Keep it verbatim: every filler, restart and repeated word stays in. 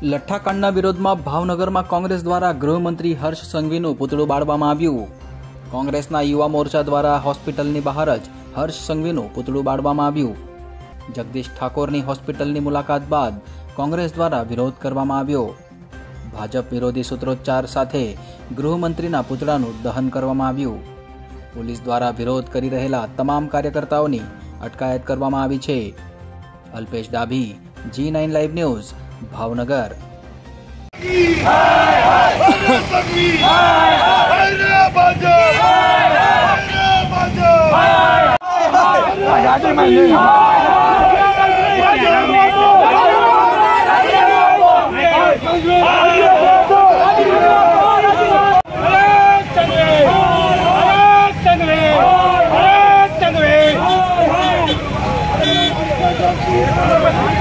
લઠ્ઠાકાંડના વિરોધમાં ભાવનગરમાં કોંગ્રેસ દ્વારા ગૃહમંત્રી હર્ષ સંઘવીનું પૂતળું બાળવામાં આવ્યું। કોંગ્રેસના યુવા મોરચા દ્વારા હોસ્પિટલની બહાર જ હર્ષ સંઘવીનું પૂતળું બાળવામાં આવ્યું। જગદીશ ઠાકોરની હોસ્પિટલની મુલાકાત બાદ કોંગ્રેસ દ્વારા વિરોધ કરવામાં આવ્યો। ભાજપ વિરોધી સૂત્રોચ્ચાર સાથે ગૃહમંત્રીના પૂતળાનું દહન કરવામાં આવ્યું। પોલીસ દ્વારા વિરોધ કરી રહેલા તમામ કાર્યકર્તાઓની અટકાયત કરવામાં આવી છે। Alpesh Dabhi, G nine live news, Bhavnagar. Thank you.